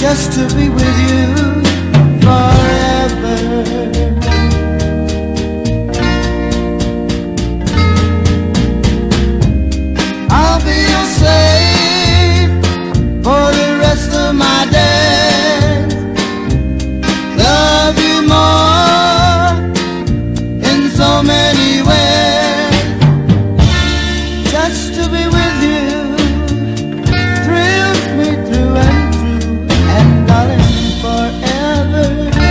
just to be with you forever. I'll be your slave for the rest of my days. Love you more in so many ways. Just to be with you thrills me through and through, and darling, forever,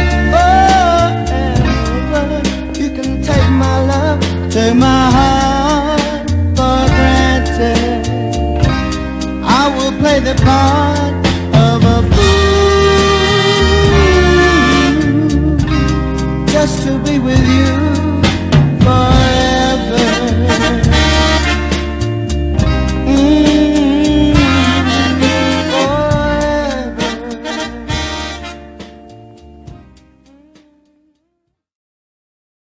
forever. You can take my love, take my heart for granted. I will play the part of a fool just to be with you